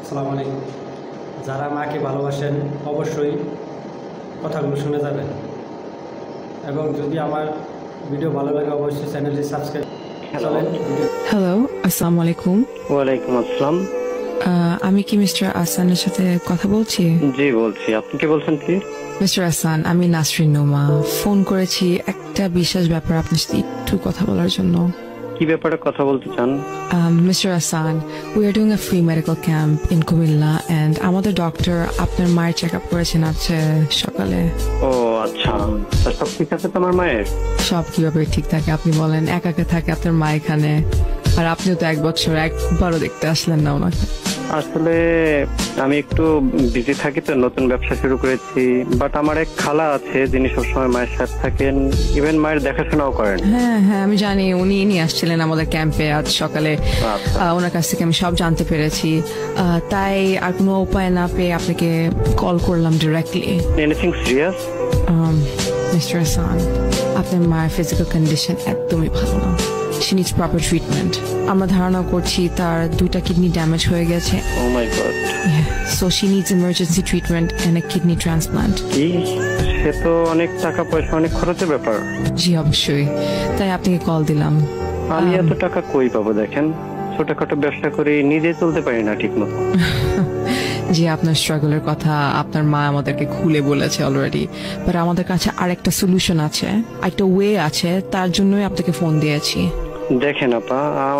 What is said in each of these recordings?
আসসালামু আলাইকুম। যারা মাকে ভালোবাসেন অবশ্যই কথাগুলো শুনে যাবেন, এবং যদি আমার ভিডিও ভালো লাগে অবশ্যই চ্যানেলটি সাবস্ক্রাইব করেন। হ্যালো, আসসালামু আলাইকুম। ওয়ালাইকুম আসসালাম। আমি কি মিস্টার আহসানের সাথে কথা বলছি? জি বলছি, আপনি কি বলছেন প্লিজ? মিস্টার আহসান, আমি নাসরিন নোমা ফোন করেছি একটা বিশেষ ব্যাপার আপনার সাথে একটু কথা বলার জন্য। কি ব্যাপারে কথা বলতে চান? Mr. Hassan, we are doing a free medical camp in Kumilla and আমাদের ডক্টর আপনার মায়ের চেক আপ করেছেন আজকে সকালে। ও আচ্ছা, সব ঠিক আছে তোমার মায়ের? সব কিভাবে ঠিক থাকে আপনি বলেন? একা থাকে আপনার মা এখানে, আর আপনিও তো 1 বছর একবারও দেখতে আসলেন না ওনাকে। আসলে আমি একটু বিজি থাকি, তো নতুন ব্যবসা শুরু করেছি। বাট আমার এক খালা আছে যিনি সবসময় মায়ের সাথে থাকেন, ইভেন মায়ের দেখাশোনাও করেন। হ্যাঁ হ্যাঁ, আমি জানি উনি নিয়ে আসছিলেন আমাদের ক্যাম্পে আজ সকালে। ওনার কাছ থেকে আমি সব জানতে পেরেছি, তাই আর কোনো উপায় না পেয়ে আপনাকে কল করলাম directly. Anything serious? Mister Hasan, আপনার মায়ের ফিজিক্যাল কন্ডিশন একদমই ভালো না। She needs proper treatment. আমরা ধারণা করছি তার 2টা কিডনি ড্যামেজ হয়ে গেছে। Oh my god. Yeah, so she needs emergency treatment and a kidney transplant. কি? সে তো অনেক টাকা পয়সা, অনেক খরচের ব্যাপার। জি অবশ্যই, তাই আপনাকে কল দিলাম। আমি এত টাকা কই পাবো? দেখেন, ছোটখাটো ব্যবসা করে নিজে চলতে পারি না ঠিক মতো। জি, আপনার স্ট্রাগলের কথা আপনার মা আমাদেরকে খুলে বলেছে অলরেডি, বাট আমাদের কাছে আরেকটা সলিউশন আছে, একটা ওয়ে আছে, তার জন্যই আপনাকে ফোন দিয়েছি। দেখেন আপা,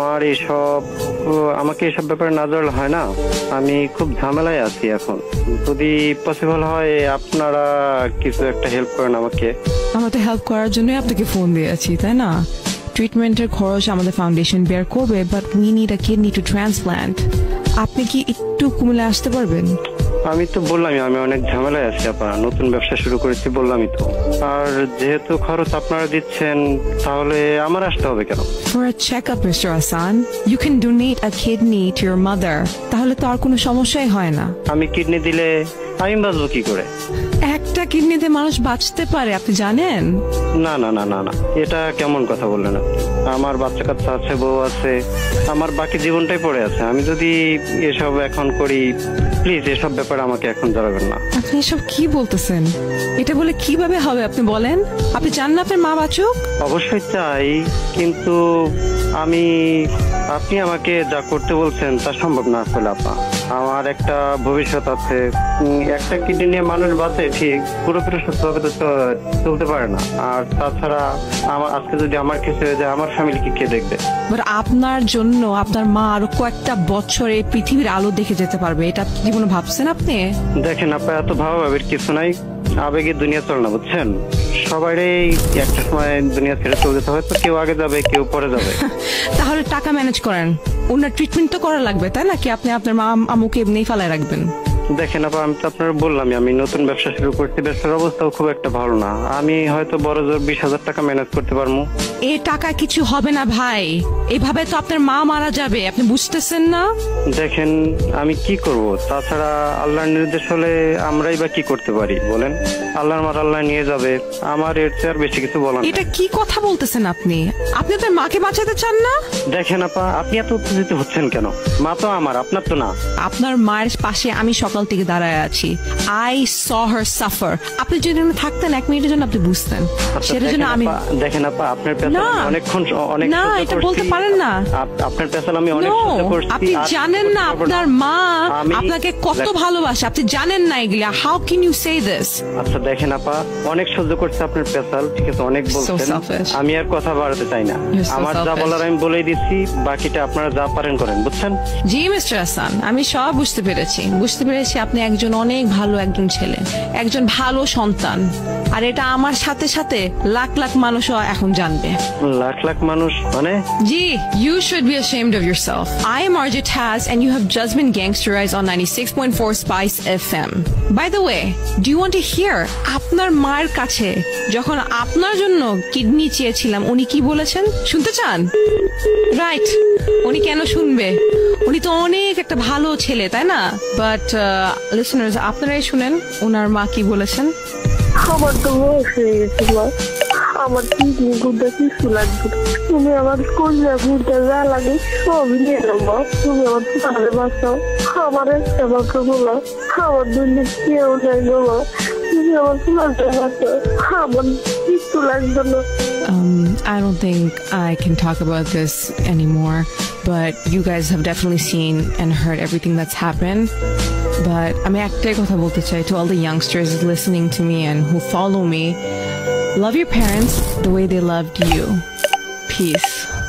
আমাকে এসব ব্যাপারে না জানলে হয় না। আমি খুব ঝামেলায় আছি এখন। যদি পসিবল হয় আপনারা কিছু একটা হেল্প করেন আমাকে। আমাদের হেল্প করার জন্যই আপনাকে ফোন দিয়েছি, তাই না? ট্রিটমেন্টের খরচ আমাদের ফাউন্ডেশন বেয়ার করবে, but we need a kidney to transplant. আপনি কি একটু কুমিল্লা আসতে পারবেন? আমি তো বললামই আমি অনেক ঝামেলায় আছি আপা, নতুন ব্যবসা শুরু করেছি বললামই তো। আর যেহেতু খরচ আপনারা দিচ্ছেন, তাহলে আমার আসতে হবে কেন? For a checkup, Mr. Hassan, you can donate a kidney to your mother. তাহলে তো আর কোনো সমস্যাই হয় না। আমি কিডনি দিলে আমি বাঁচবো কি করে? একটা কিডনিতে মানুষ বাঁচতে পারে, আপনি জানেন? না না না না না, এটা কেমন কথা বললেন আপনি? আমার বাচ্চা কাচ্চা আছে, বউ আছে, আমার বাকি জীবনটাই পড়ে আছে। আমি যদি এসব এখন করি, প্লিজ এসব ব্যাপারে আমাকে এখন জানাবেন না। আপনি এসব কি বলতেছেন? এটা বলে কিভাবে হবে আপনি বলেন? আপনি চান না আপনার মা বাঁচুক? অবশ্যই চাই, কিন্তু আপনি আমাকে যা করতে বলছেন তা সম্ভব না আসলে আপা। আমার একটা ভবিষ্যৎ আছে। একটা কিডনি নিয়ে মানুষ বাঁচে ঠিক, পুরোপুরি সুস্থভাবে তো চলতে পারে না। আর তাছাড়া আজকে যদি আমার কিছু হয়ে যায়, আমার ফ্যামিলিকে কে দেখবে? বাট আপনার জন্য আপনার মা আরো কয়েকটা বছর এই পৃথিবীর আলো দেখে যেতে পারবে, এটা জীবনে ভাবছেন আপনি? দেখেন আপা, এত ভাবাভাবির কিছু নাই। আবেগে দুনিয়া চলে না, বুঝছেন? সবারই একটা সময় দুনিয়া ছেড়ে চলে যেতে হয়, তো কেউ আগে যাবে কেউ পরে যাবে। তাহলে টাকা ম্যানেজ করেন, ওনার ট্রিটমেন্ট তো করা লাগবে, তাই না? কি আপনি আপনার মা আমুকে এমনি ফেলায় রাখবেন? দেখেন আপা, আমি তো আপনার বললামই আমি নতুন ব্যবসা শুরু করছি, ব্যবসার অবস্থাও খুব একটা ভালো না। আমি হয়তো বড় জোর 20,000 টাকা ম্যানেজ করতে পারবো। এই টাকা কিছু হবে না ভাই, এইভাবে তো আপনার মা মারা যাবে, আপনি বুঝতেছেন না? দেখেন আমি কি করব, তাছাড়া আল্লাহর নির্দেশ হলে আমরাই বা কি করতে পারি বলেন? আল্লাহর মার আল্লাহ নিয়ে যাবে, আমার এর চেয়ে আর বেশি কিছু বলার। এটা কি কথা বলতেছেন আপনি? আপনি আপনার মাকে বাঁচাতে চান না? দেখেন আপা, আপনি এত উত্তেজিত হচ্ছেন কেন? মা তো আমার, আপনার তো না। আপনার মায়ের পাশে আমি সকাল থেকে দাঁড়ায় আছি। I saw her suffer. আপনি যদি থাকতেন 1 মিনিটের জন্য আপনি বুঝতেন। সেটার জন্য আমি দেখেন আপা, আপনার পেছাল অনেকক্ষণ অনেক না, এটা বলতে পারেন না। আপনার পেছাল আমি অনেক সহ্য করছি। আপনি জানেন না আপনার মা আপনাকে কত ভালোবাসে, আপনি জানেন না এগুলা। How can you say this? আচ্ছা দেখেন আপা, অনেক সহ্য করছে আপনার পেছাল, ঠিক আছে, অনেক বলছেন। আমি আর কথা বাড়াতে চাই না। আমার যা বলার আমি বলেই দিচ্ছি, বাকিটা আপনারা যা পারেন করেন, বুঝছেন? জি মিস্টার হাসান, আমি সব বুঝতে পেরেছি আপনি একজন অনেক ভালো একজন ছেলে, একজন ভালো সন্তান, আর এটা আমার সাথে সাথে লাখ লাখ মানুষও এখন জানবে। লাখ লাখ মানুষ মানে? জি, you should be ashamed of yourself. I am RJ Taz and you have just been gangsterized on 96.4 Spice FM. By the way, do you want to hear আপনার মায়ের কাছে যখন আপনার জন্য কিডনি চেয়েছিলাম উনি কি বলেছেন? শুনতে চান? রাইট, উনি কেন শুনবে? উনি তো অনেক একটা ভালো ছেলে, তাই না? বাট লিসনার্স, আপনারাই শুনেন ওনার মা কি বলেছেন। আমার তো বয়স হয়ে গেছিল, আমার কিডনি গুড়টা কিছু লাগবে না। তুমি আমার কন্যা গুড়টা যা লাগে সবই নিয়ে নেবো। তুমি আমার পারে বাঁচাও। আমার একটা বাঁচা বলো, আমার দুনিয়া কেউ নাই বাবা। তুমি আমার পারে বাঁচাও, আমার কিছু লাগবে না। I don't think I can talk about this anymore, but you guys have definitely seen and heard everything that's happened. But আমি একটাই কথা বলতে চাই to all the youngsters listening to me and who follow me. Love your parents the way they loved you. Peace.